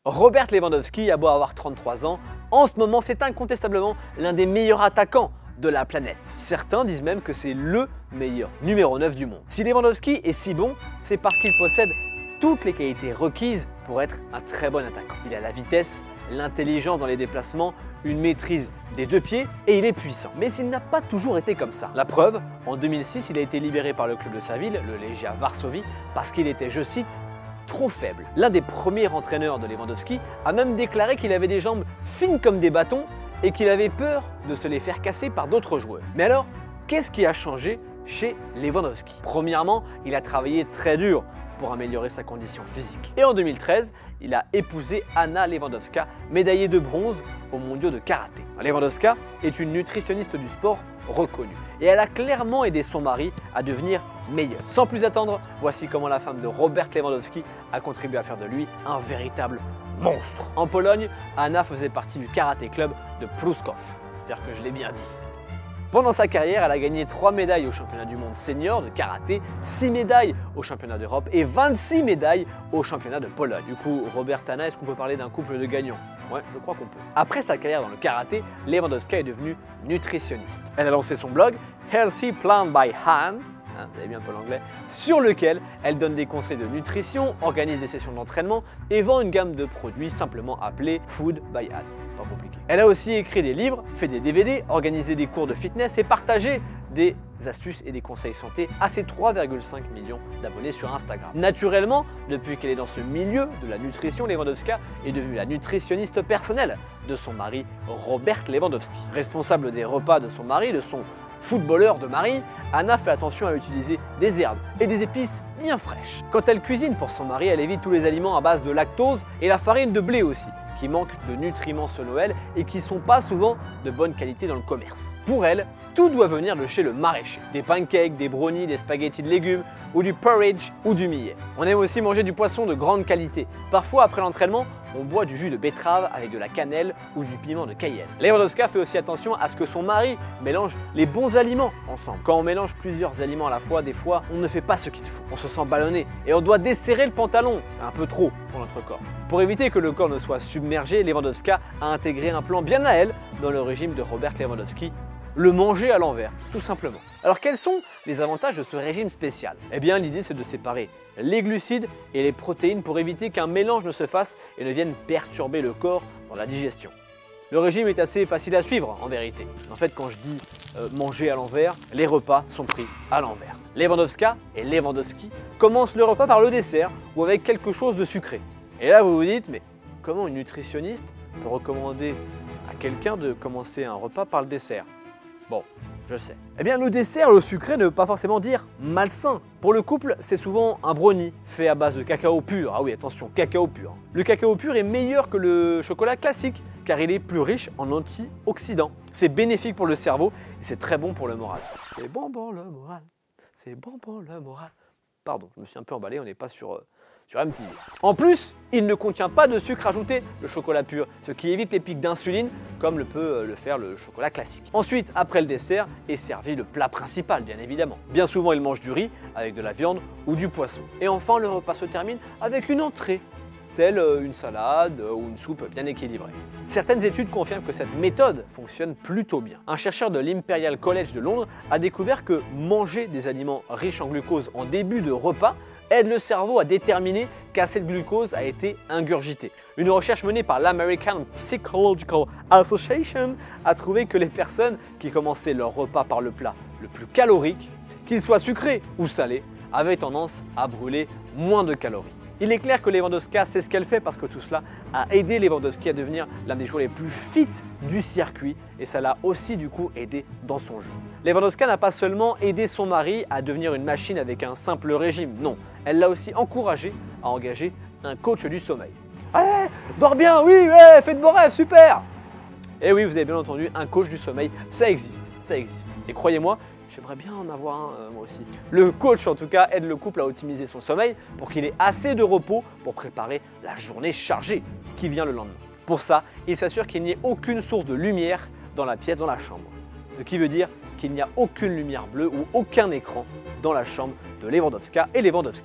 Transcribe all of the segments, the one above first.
Robert Lewandowski a beau avoir 33 ans, en ce moment c'est incontestablement l'un des meilleurs attaquants de la planète. Certains disent même que c'est le meilleur numéro 9 du monde. Si Lewandowski est si bon, c'est parce qu'il possède toutes les qualités requises pour être un très bon attaquant. Il a la vitesse, l'intelligence dans les déplacements, une maîtrise des deux pieds et il est puissant. Mais il n'a pas toujours été comme ça. La preuve, en 2006, il a été libéré par le club de sa ville, le Legia Varsovie, parce qu'il était, je cite, trop faible. L'un des premiers entraîneurs de Lewandowski a même déclaré qu'il avait des jambes fines comme des bâtons et qu'il avait peur de se les faire casser par d'autres joueurs. Mais alors, qu'est-ce qui a changé chez Lewandowski? Premièrement, il a travaillé très dur pour améliorer sa condition physique. Et en 2013, il a épousé Anna Lewandowska, médaillée de bronze aux mondiaux de karaté. Lewandowska est une nutritionniste du sport reconnue et elle a clairement aidé son mari à devenir meilleur. Sans plus attendre, voici comment la femme de Robert Lewandowski a contribué à faire de lui un véritable monstre. En Pologne, Anna faisait partie du karaté club de Pruszków. J'espère que je l'ai bien dit. Pendant sa carrière, elle a gagné 3 médailles au championnat du monde senior de karaté, 6 médailles au championnat d'Europe et 26 médailles au championnat de Pologne. Du coup, Robert et Anna, est-ce qu'on peut parler d'un couple de gagnants? Ouais, je crois qu'on peut. Après sa carrière dans le karaté, Lewandowska est devenue nutritionniste. Elle a lancé son blog Healthy Plan by Han, vous avez bien un peu l'anglais, sur lequel elle donne des conseils de nutrition, organise des sessions d'entraînement et vend une gamme de produits simplement appelés Food by Han. Pas compliqué. Elle a aussi écrit des livres, fait des DVD, organisé des cours de fitness et partagé des astuces et des conseils santé à ses 3,5 millions d'abonnés sur Instagram. Naturellement, depuis qu'elle est dans ce milieu de la nutrition, Lewandowska est devenue la nutritionniste personnelle de son mari Robert Lewandowski. Responsable des repas de son mari, de son footballeur de mari, Anna fait attention à utiliser des herbes et des épices bien fraîches. Quand elle cuisine pour son mari, elle évite tous les aliments à base de lactose et la farine de blé aussi, qui manquent de nutriments selon elle et qui ne sont pas souvent de bonne qualité dans le commerce. Pour elle, tout doit venir de chez le maraîcher. Des pancakes, des brownies, des spaghettis de légumes ou du porridge ou du millet. On aime aussi manger du poisson de grande qualité. Parfois, après l'entraînement, on boit du jus de betterave avec de la cannelle ou du piment de Cayenne. Lewandowska fait aussi attention à ce que son mari mélange les bons aliments ensemble. Quand on mélange plusieurs aliments à la fois, des fois, on ne fait pas ce qu'il faut. On se sent ballonné et on doit desserrer le pantalon. C'est un peu trop pour notre corps. Pour éviter que le corps ne soit submergé, Lewandowska a intégré un plan bien à elle dans le régime de Robert Lewandowski, le manger à l'envers, tout simplement. Alors quels sont les avantages de ce régime spécial? Eh bien l'idée c'est de séparer les glucides et les protéines pour éviter qu'un mélange ne se fasse et ne vienne perturber le corps dans la digestion. Le régime est assez facile à suivre en vérité. En fait quand je dis manger à l'envers, les repas sont pris à l'envers. Lewandowska et Lewandowski commencent le repas par le dessert ou avec quelque chose de sucré. Et là vous vous dites mais comment une nutritionniste peut recommander à quelqu'un de commencer un repas par le dessert? Bon, je sais. Eh bien, le dessert, le sucré ne veut pas forcément dire malsain. Pour le couple, c'est souvent un brownie fait à base de cacao pur. Ah oui, attention, cacao pur. Le cacao pur est meilleur que le chocolat classique car il est plus riche en antioxydants. C'est bénéfique pour le cerveau et c'est très bon pour le moral. C'est bon pour le moral. C'est bon pour le moral. Pardon, je me suis un peu emballé, on n'est pas sur MTV. En plus, il ne contient pas de sucre ajouté, le chocolat pur, ce qui évite les pics d'insuline comme le peut le faire le chocolat classique. Ensuite, après le dessert, est servi le plat principal, bien évidemment. Bien souvent, il mange du riz avec de la viande ou du poisson. Et enfin, le repas se termine avec une entrée, telle une salade ou une soupe bien équilibrée. Certaines études confirment que cette méthode fonctionne plutôt bien. Un chercheur de l'Imperial College de Londres a découvert que manger des aliments riches en glucose en début de repas aide le cerveau à déterminer qu'assez de glucose a été ingurgité. Une recherche menée par l'American Psychological Association a trouvé que les personnes qui commençaient leur repas par le plat le plus calorique, qu'il soit sucré ou salé, avaient tendance à brûler moins de calories. Il est clair que Lewandowska sait ce qu'elle fait parce que tout cela a aidé Lewandowski à devenir l'un des joueurs les plus fit du circuit et ça l'a aussi du coup aidé dans son jeu. Lewandowska n'a pas seulement aidé son mari à devenir une machine avec un simple régime, non, elle l'a aussi encouragé à engager un coach du sommeil. Allez, dors bien, oui, ouais, fais de beaux rêves, super! Et oui, vous avez bien entendu, un coach du sommeil, ça existe, ça existe. Et croyez-moi, j'aimerais bien en avoir un moi aussi. Le coach en tout cas aide le couple à optimiser son sommeil pour qu'il ait assez de repos pour préparer la journée chargée qui vient le lendemain. Pour ça, il s'assure qu'il n'y ait aucune source de lumière dans la pièce, dans la chambre. Ce qui veut dire qu'il n'y a aucune lumière bleue ou aucun écran dans la chambre de Lewandowska et Lewandowski.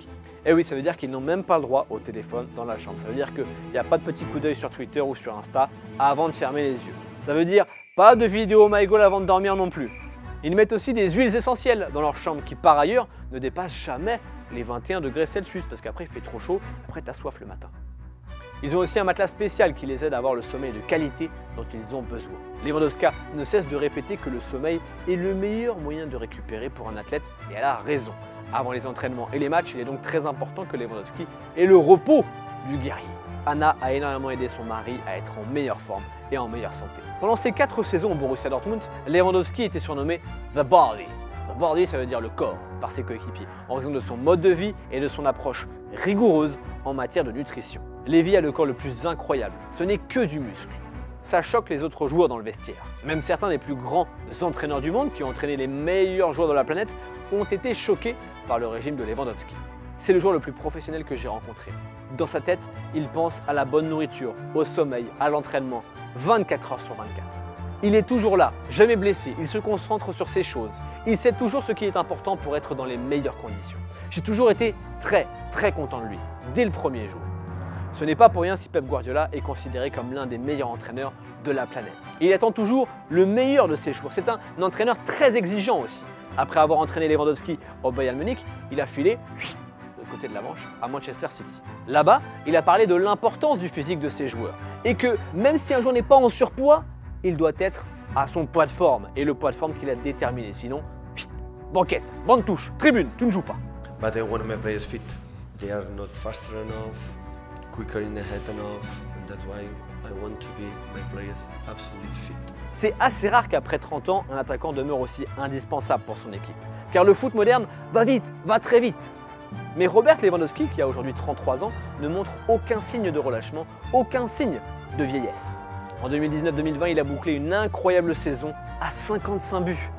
Et oui, ça veut dire qu'ils n'ont même pas le droit au téléphone dans la chambre. Ça veut dire qu'il n'y a pas de petit coup d'œil sur Twitter ou sur Insta avant de fermer les yeux. Ça veut dire pas de vidéo MyGoal avant de dormir non plus. Ils mettent aussi des huiles essentielles dans leur chambre qui par ailleurs ne dépassent jamais les 21 degrés Celsius parce qu'après il fait trop chaud, après t'as soif le matin. Ils ont aussi un matelas spécial qui les aide à avoir le sommeil de qualité dont ils ont besoin. Lewandowski ne cesse de répéter que le sommeil est le meilleur moyen de récupérer pour un athlète et elle a raison. Avant les entraînements et les matchs, il est donc très important que Lewandowski ait le repos du guerrier. Anna a énormément aidé son mari à être en meilleure forme et en meilleure santé. Pendant ses 4 saisons au Borussia Dortmund, Lewandowski était surnommé The Body. The Body, ça veut dire le corps, par ses coéquipiers, en raison de son mode de vie et de son approche rigoureuse en matière de nutrition. Lévy a le corps le plus incroyable, ce n'est que du muscle. Ça choque les autres joueurs dans le vestiaire. Même certains des plus grands entraîneurs du monde qui ont entraîné les meilleurs joueurs de la planète ont été choqués par le régime de Lewandowski. C'est le joueur le plus professionnel que j'ai rencontré. Dans sa tête, il pense à la bonne nourriture, au sommeil, à l'entraînement, 24 heures sur 24. Il est toujours là, jamais blessé, il se concentre sur ses choses. Il sait toujours ce qui est important pour être dans les meilleures conditions. J'ai toujours été très content de lui, dès le premier jour. Ce n'est pas pour rien si Pep Guardiola est considéré comme l'un des meilleurs entraîneurs de la planète. Il attend toujours le meilleur de ses joueurs. C'est un entraîneur très exigeant aussi. Après avoir entraîné Lewandowski au Bayern Munich, il a filé de côté de la Manche à Manchester City. Là-bas, il a parlé de l'importance du physique de ses joueurs et que même si un joueur n'est pas en surpoids, il doit être à son poids de forme et le poids de forme qu'il a déterminé. Sinon, banquette, banc de touche, tribune, tu ne joues pas. But I want my players fit. They are not faster enough, quicker in the head enough, and that's why I want to be my players absolutely fit. C'est assez rare qu'après 30 ans, un attaquant demeure aussi indispensable pour son équipe. Car le foot moderne va vite, va très vite. Mais Robert Lewandowski, qui a aujourd'hui 33 ans, ne montre aucun signe de relâchement, aucun signe de vieillesse. En 2019-2020, il a bouclé une incroyable saison à 55 buts.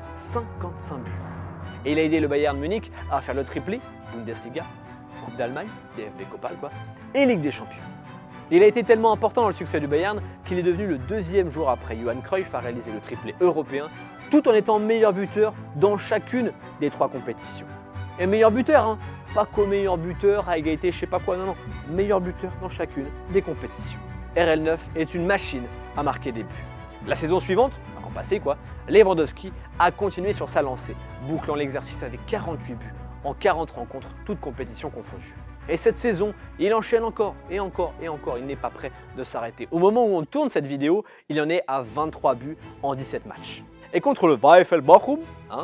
55 buts. Et il a aidé le Bayern Munich à faire le triplé, Bundesliga, Coupe d'Allemagne, DFB Pokal quoi, et Ligue des Champions. Il a été tellement important dans le succès du Bayern qu'il est devenu le deuxième joueur après Johan Cruyff à réaliser le triplé européen, tout en étant meilleur buteur dans chacune des 3 compétitions. Et meilleur buteur, hein, pas co-meilleur buteur à égalité, je sais pas quoi, non, meilleur buteur dans chacune des compétitions. RL9 est une machine à marquer des buts. La saison suivante, l'an passé quoi, Lewandowski a continué sur sa lancée, bouclant l'exercice avec 48 buts en 40 rencontres, toutes compétitions confondues. Et cette saison, il enchaîne encore et encore et encore, il n'est pas prêt de s'arrêter. Au moment où on tourne cette vidéo, il en est à 23 buts en 17 matchs. Et contre le VfL Bochum,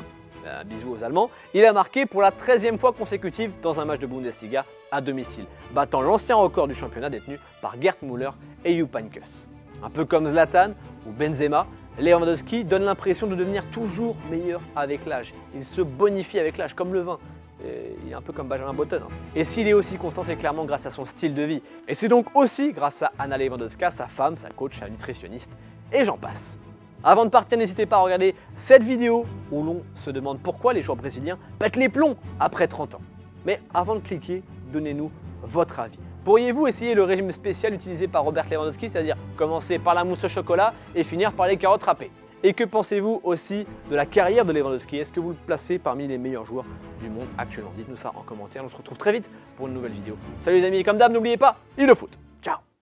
bisous aux Allemands, il a marqué pour la 13e fois consécutive dans un match de Bundesliga à domicile, battant l'ancien record du championnat détenu par Gerd Müller et Jupp Heynckes. Un peu comme Zlatan ou Benzema, Lewandowski donne l'impression de devenir toujours meilleur avec l'âge. Il se bonifie avec l'âge, comme le vin. Il est un peu comme Benjamin Button. Et s'il est aussi constant, c'est clairement grâce à son style de vie. Et c'est donc aussi grâce à Anna Lewandowska, sa femme, sa coach, sa nutritionniste, et j'en passe. Avant de partir, n'hésitez pas à regarder cette vidéo où l'on se demande pourquoi les joueurs brésiliens pètent les plombs après 30 ans. Mais avant de cliquer, donnez-nous votre avis. Pourriez-vous essayer le régime spécial utilisé par Robert Lewandowski, c'est-à-dire commencer par la mousse au chocolat et finir par les carottes râpées? Et que pensez-vous aussi de la carrière de Lewandowski? Est-ce que vous le placez parmi les meilleurs joueurs du monde actuellement? Dites-nous ça en commentaire, on se retrouve très vite pour une nouvelle vidéo. Salut les amis, et comme d'hab, n'oubliez pas, il le foot. Ciao.